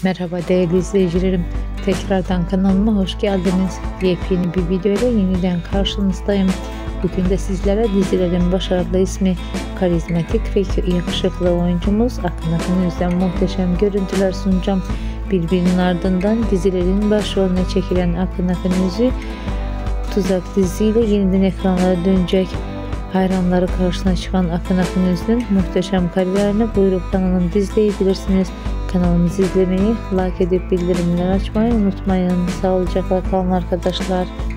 Merhaba değerli izleyicilerim, tekrardan kanalıma hoş geldiniz. Yepyeni bir video ile yeniden karşınızdayım. Bugün de sizlere dizilerin başarılı ismi, karizmatik ve yakışıklı oyuncumuz Akın Akınöz'den muhteşem görüntüler sunacağım. Birbirinin ardından dizilerin başrolüne çekilen Akın Akınöz'ü Tuzak dizisiyle yeniden ekranlara dönecek. Hayranları karşısına çıkan Akın Akınöz'ün muhteşem kariyerine buyurup kanalımızı izleyebilirsiniz. Kanalımızı izlemeyi, like edip bildirimleri açmayı unutmayın. Sağlıcakla kalın arkadaşlar.